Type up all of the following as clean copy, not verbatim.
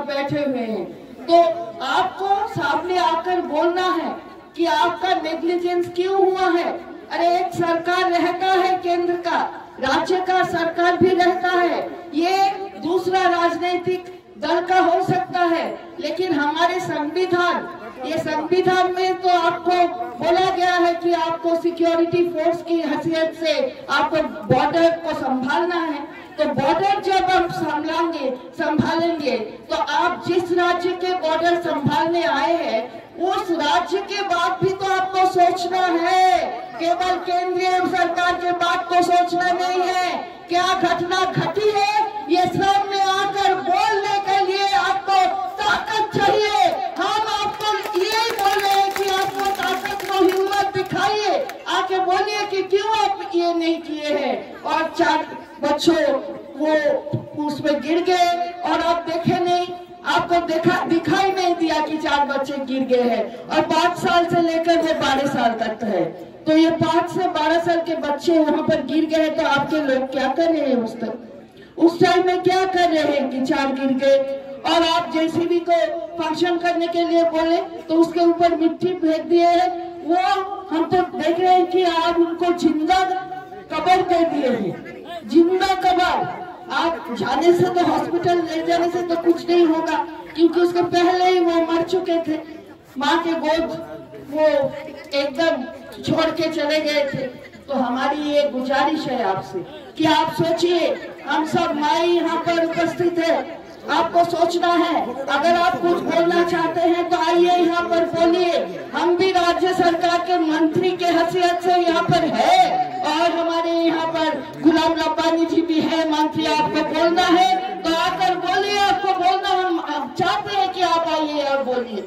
आप बैठे हुए हैं, तो आपको सामने आकर बोलना है कि आपका नेग्लिजेंस क्यों हुआ है। अरे एक सरकार रहता है, केंद्र का, राज्य का सरकार भी रहता है, ये दूसरा राजनीतिक दल का हो सकता है, लेकिन हमारे संविधान, ये संविधान में तो आपको बोला गया है कि आपको सिक्योरिटी फोर्स की हैसियत से आपको बॉर्डर को संभालना है। तो बॉर्डर जब हम संभालेंगे तो आप जिस राज्य के बॉर्डर संभालने आए हैं उस राज्य के बाद भी तो आपको सोचना है, केवल केंद्रीय सरकार के बात को सोचना नहीं है। क्या घटना घटी है ये सामने आकर बोलने के लिए आपको ताकत चाहिए। हम आपको ये बोल रहे हैं कि आपको ताकत को हिम्मत दिखाइए, आके बोलिए कि क्यों आप ये नहीं किए हैं। और 4 बच्चों वो उसमें गिर गए और आप देखे नहीं, आपको दिखाई नहीं दिया कि 4 बच्चे गिर गए हैं, और 5 साल से लेकर वो 12 साल तक है। तो ये 5 से 12 साल के बच्चे वहां पर गिर गए, तो आपके लोग क्या कर रहे हैं उस टाइम में क्या कर रहे हैं कि 4 गिर गए, और आप जेसीबी को फंक्शन करने के लिए बोले तो उसके ऊपर मिट्टी फेंक दिए है। वो हम तो देख रहे हैं कि आप उनको जिंदा कब्र कर दिए हैं, जिंदा कब्र। आप जाने से तो हॉस्पिटल ले जाने से तो कुछ नहीं होगा, क्योंकि उसके पहले ही वो मर चुके थे, माँ के गोद वो एकदम छोड़ के चले गए थे। तो हमारी ये गुजारिश है आपसे कि आप सोचिए, हम सब माई यहाँ पर उपस्थित है, आपको सोचना है। अगर आप कुछ बोलना चाहते हैं तो आइए यहाँ पर बोलिए। हम भी राज्य सरकार के मंत्री के हैसियत से यहाँ पर है, और हमारे यहाँ पर गुलाम रब्बानी जी भी है मंत्री। आपको बोलना है तो आकर बोलिए, आपको बोलना हम चाहते हैं कि आप आइए और बोलिए।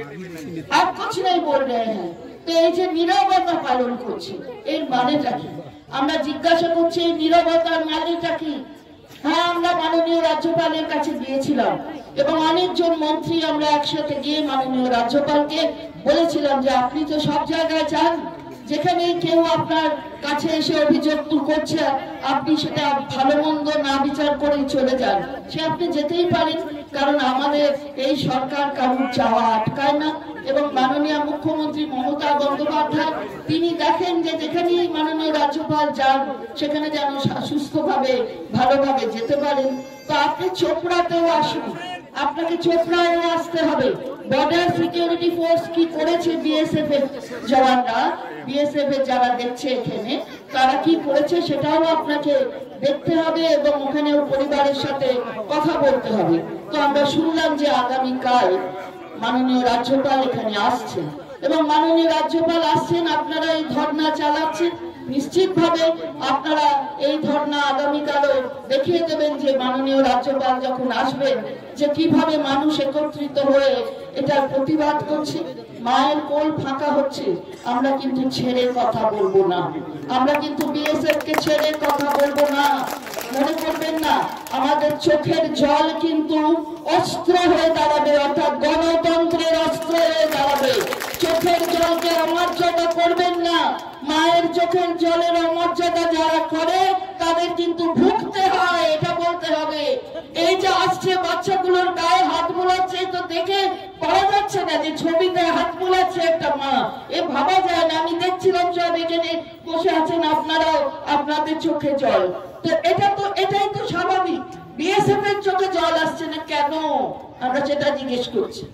आप कुछ नहीं बोल रहे हैं, तो এই যে নীরবতা পালন করছে এর মানেটা কি? আমরা জিজ্ঞাসা করছি এই নীরবতার মানেটা কি? হ্যাঁ, আমরা মাননীয় রাজ্যপালের কাছে গিয়েছিলাম এবং অনেকজন মন্ত্রী আমরা একসাথে গিয়ে মাননীয় রাজ্যপালকে বলেছিলাম যে আপনি তো সব জায়গায় যান, যেখানে কেউ আপনার কাছে এসে অভিযোগ করছে আপনি সেটা ভালো মন্দ না বিচার করে চলে যান, সে আপনি যেতেই পারেন, কারণ আমাদের এই সরকার কারোর চাওয়া আটকায় না। এবং মাননীয় মুখ্যমন্ত্রী মমতা বন্দ্যোপাধ্যায় তিনি দেখেন যে যেখানেই মাননীয় রাজ্যপাল যান সেখানে যেন সুস্থভাবে ভালোভাবে যেতে পারেন। তো আপনি চোপড়াতেও আসুন, আপনাকে চোপড়ায় আসতে হবে। বর্ডার সিকিউরিটি ফোর্স কি করেছে, বিএসএফ এর জওয়ানরা, বিএসএফ এর যারা দেখছে এখানে তারা কি করেছে সেটাও আপনাকে দেখতে হবে এবং ওখানে পরিবারের সাথে কথা বলতে হবে। তো আমরা শুনলাম যে আগামীকাল মাননীয় রাজ্যপাল এখানে আসছেন এবং মাননীয় রাজ্যপাল আসছেন, আপনারা এই ধর্ণা চালাচ্ছেন, নিশ্চিতভাবে আপনারা এই ধর্ণা আগামীকালও দেখিয়ে দেবেন যে মাননীয় রাজ্যপাল যখন আসবেন যে কিভাবে মানুষ একত্রিত হয়ে এটার প্রতিবাদ করছে। মায়ের কোল ফাঁকা হচ্ছে, আমরা কিন্তু ছেড়ে কথা বলবো না, আমরা কিন্তু বিএসএফ কে ছেড়ে কথা বলবো না। মনে করবেন না, আমাদের চোখের জল কিন্তু অস্ত্র হয়ে দাঁড়াবে, অর্থাৎ গণতন্ত্রের অস্ত্র হয়ে দাঁড়াবে। চোখের জলকে অমর্যাদা করবেন না, মায়ের চোখের জলের অমর্যাদা যারা করে তাদের কিন্তু ভুগতে হয়, এটা বলতে হবে। এই যে আসছে বাচ্চাগুলোর গায়ে হাত বোলাচ্ছে, তো দেখে পাওয়া যাচ্ছে না যে ছবিতে হাত বোলাচ্ছে একটা মা, এ ভাবা যায় না। আমি দেখছিলাম সব এখানে বসে আছেন আপনারাও, আপনাদের চোখে জল, তো এটাই তো স্বাভাবিক। বিএসএফ এর চোখে জল আসছে না কেন, আমরা সেটা জিজ্ঞেস করছি।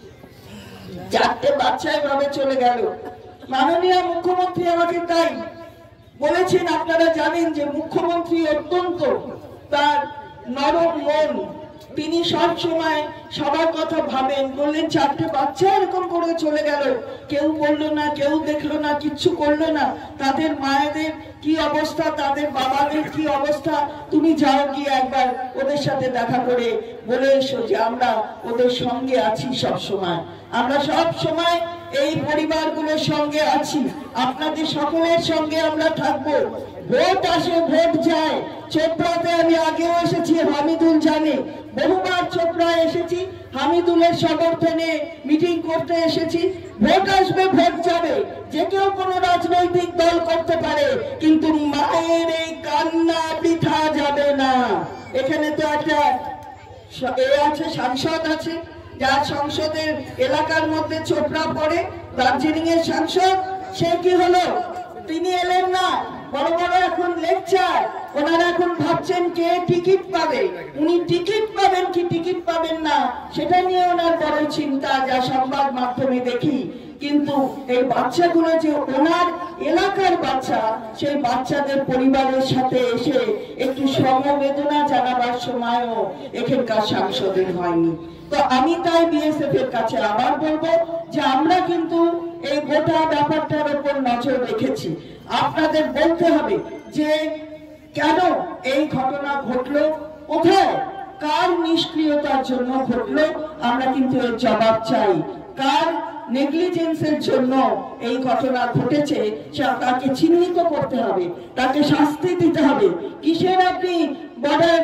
4টে বাচ্চা এভাবে চলে গেল। মাননীয় মুখ্যমন্ত্রী আমাকে তাই বলেছেন, আপনারা জানেন যে মুখ্যমন্ত্রী অত্যন্ত তার নরম মন, তিনি সব সময় সবার কথা ভাবেন। বললেন 4টে বাচ্চা এরকম করে চলে গেল, কেউ বললো না, কেউ দেখলো না, কিচ্ছু করলো না। তাদের মায়েদের কি অবস্থা, তাদের বাবাদের কি অবস্থা, তুমি যাও গিয়ে একবার ওদের সাথে দেখা করে বলে এসো যে আমরা ওদের সঙ্গে আছি সব সময়, আমরা সব সময় এই পরিবারগুলোর সঙ্গে আছি, আপনাদের সকলের সঙ্গে আমরা থাকবো। ভোট আসে ভোট যায়, চোপড়াতে আমি আগেও এসেছি, হামিদুল জানে, বহুবার চোপড়ায় এসেছি, হামিদুলের সমর্থনে মিটিং করতে এসেছি। ভোট আসবে ভোট যাবে, যে কেউ কোনো রাজনৈতিক দল করতে পারে, কিন্তু মায়ের এই কান্না বৃথা যাবে না। এখানে তো একটা আছে, সাংসদ আছে, যার সংসদের এলাকার মধ্যে চোপড়া পড়ে, দার্জিলিং এর সাংসদ, সে কি হলো? তিনি এলেন না। বড় বড় এখন লেকচার, ওনারা এখন ভাবছেন কে টিকিট পাবে, উনি টিকিট পাবেন কি টিকিট পাবেন না সেটা নিয়ে ওনার বড় চিন্তা, যা সংবাদ মাধ্যমে দেখি। কিন্তু এই বাচ্চাগুলো যে ওনার এলাকার বাচ্চা, সেই বাচ্চাদের পরিবারের সাথে এসে একটু সমবেদনা জানাবার সময়ও এখানকার সাংসদের হয়নি। তো আমি তাই বিএসএফ এর কাছে আবার বলবো যে আমরা কিন্তু এই গোটা ব্যাপারটার উপর নজর রেখেছি। আপনাদের বলতে হবে যে কেন এই ঘটনা ঘটলো, কোথায় কার নিষ্ক্রিয়তার জন্য ঘটলো, আমরা কিন্তু এর জবাব চাই। কার নেগলিজেন্সের জন্য এই ঘটনা ঘটেছে তাকে চিহ্নিত করতে হবে, তাকে শাস্তি দিতে হবে। কিসের আপনি বর্ডার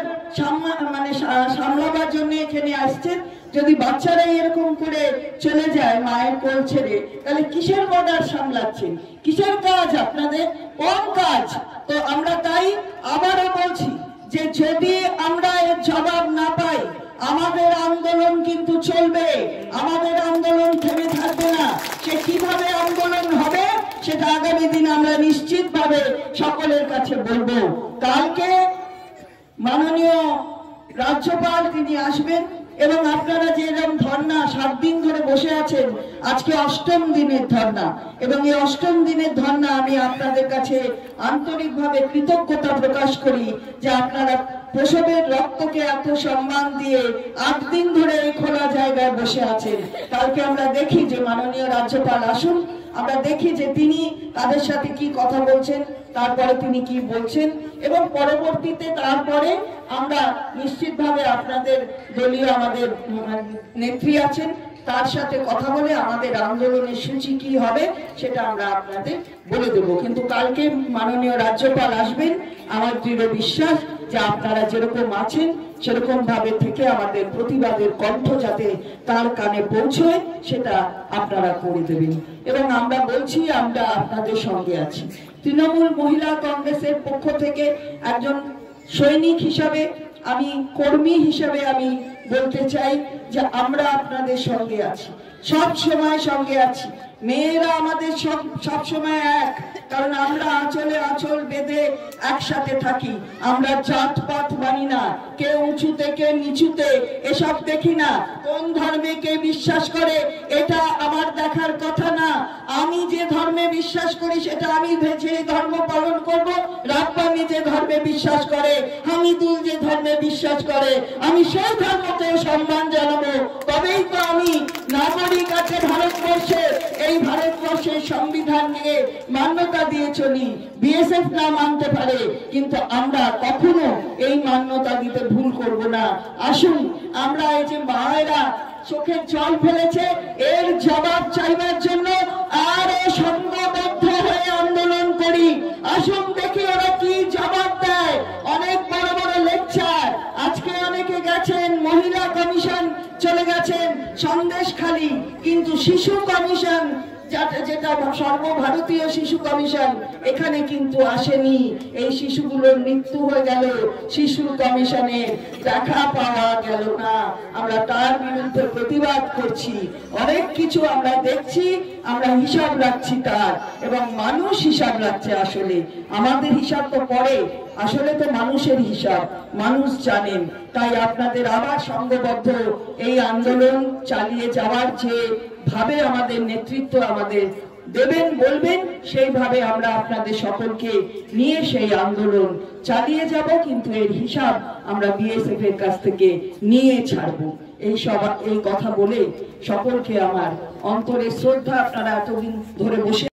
সামলাবার জন্য এখানে আসছেন? যদি বাচ্চারা এরকম করে চলে যায় মায়ের কোল ছেড়ে, তাহলে কিসের বর্ডার সামলাচ্ছেন? কিসের কাজ আপনাদের? কোন কাজ? তো আমরা তাই আবারও বলছি যে যদি আমরা এর জবাব না পাই, আমাদের আন্দোলন কিন্তু চলবে, আমাদের আন্দোলন থেমে থাকবে না। সে কিভাবে আন্দোলন হবে সেটা আগামী দিন আমরা নিশ্চিতভাবে সকলের কাছে বলবো। কালকে মাননীয় রাজ্যপাল তিনি আসবেন এবং আপনারা যে এরকম ধর্ণা 7 দিন ধরে বসে আছেন, আজকে 8ম দিনের ধর্ণা, এবং এই 8ম দিনের ধর্ণা আমি আপনাদের কাছে আন্তরিকভাবে কৃতজ্ঞতা প্রকাশ করি যে আপনারা প্রসবের রক্তকে এত সম্মান দিয়ে 8 দিন ধরে এই খোলা জায়গায় বসে আছেন। কালকে আমরা দেখি যে মাননীয় রাজ্যপাল আসুন, আমরা দেখি যে তিনি তাদের সাথে কি কথা বলছেন, তারপরে তিনি কি বলছেন, এবং পরবর্তীতে তারপরে আমরা নিশ্চিতভাবে আপনাদের দলীয় আমাদের নেত্রী আছেন, তার সাথে কথা বলে আমাদের আন্দোলনের সূচি কি হবে সেটা আমরা আপনাদের বলে দেব। কিন্তু কালকে মাননীয় রাজ্যপাল আসবেন, আমার দৃঢ় বিশ্বাস যে আপনারা যেরকম আছেন সেরকম ভাবে থেকে আমাদের প্রতিবাদের কণ্ঠ যাতে তার কানে পৌঁছয় সেটা আপনারা করে দেবেন। এবং আমরা বলছি আমরা আপনাদের সঙ্গে আছি। তৃণমূল মহিলা কংগ্রেসের পক্ষ থেকে একজন সৈনিক হিসাবে, আমি কর্মী হিসাবে আমি বলতে চাই যে আমরা আপনাদের সঙ্গে আছি, সব সময় সঙ্গে আছি। মেয়েরা আমাদের সব সময় এক, কারণ আমরা আঁচলে আঁচল বেঁধে একসাথে থাকি। আমরা জাতপাত মানি না, কে উঁচুতে কে নিচুতে এসব দেখি না। কোন ধর্মে কে বিশ্বাস করে এটা আমার দেখার কথা না। আমি যে ধর্মে বিশ্বাস করি সেটা আমি যে ধর্ম পালন করব। রাব্বানি যে ধর্মে বিশ্বাস করে, হামিদুল যে ধর্মে বিশ্বাস করে, আমি সেই ধর্মকে সম্মান জানাবো। তবেই তো আমি নাগরিক আছে ভারতবর্ষের, এই ভারতবর্ষের সংবিধান নিয়ে মান্যতা দিয়ে চলি। বিএসএফ না মানতে পারে, কিন্তু আমরা কখনো এই মান্যতা দিতে ভুল করব না। আসুন আমরা এই যে মায়েরা চোখের জল ফেলেছে, এর জবাব চাইবার জন্য আরো সংঘবদ্ধ হয়ে আন্দোলন করি। আসুন দেখি ওরা কি জবাব দেয়। অনেক বড় বড় লেকচার, আজকে অনেকে গেছেন, মহিলা কমিশন চলে গেছেন সন্দেশখালী, কিন্তু শিশু কমিশন যেটা সর্বভারতীয় শিশু কমিশন এখানে কিন্তু আসেনি। এই শিশুগুলোর মৃত্যু হয়ে গেল, শিশু কমিশনে দেখা পাওয়া গেল না। আমরা তার বিরুদ্ধে প্রতিবাদ করছি। অনেক কিছু আমরা দেখছি, আমরা হিসাব রাখছি তার, এবং মানুষ হিসাব রাখছে। আসলে আমাদের হিসাব তো পরে, আসলে তো মানুষের হিসাব মানুষ জানেন। তাই আপনাদের আবার সংঘবদ্ধ এই আন্দোলন চালিয়ে যাওয়ার যে ভাবে আমাদের নেতৃত্ব আমাদের দেবেন বলবেন, সেইভাবে আমরা আপনাদের সকলকে নিয়ে সেই আন্দোলন চালিয়ে যাব। কিন্তু এর হিসাব আমরা বিএসএফ এর কাছ থেকে নিয়ে ছাড়বো। এই কথা বলে সকলকে আমার অন্তরে শ্রদ্ধা। আপনারা এতদিন ধরে বসে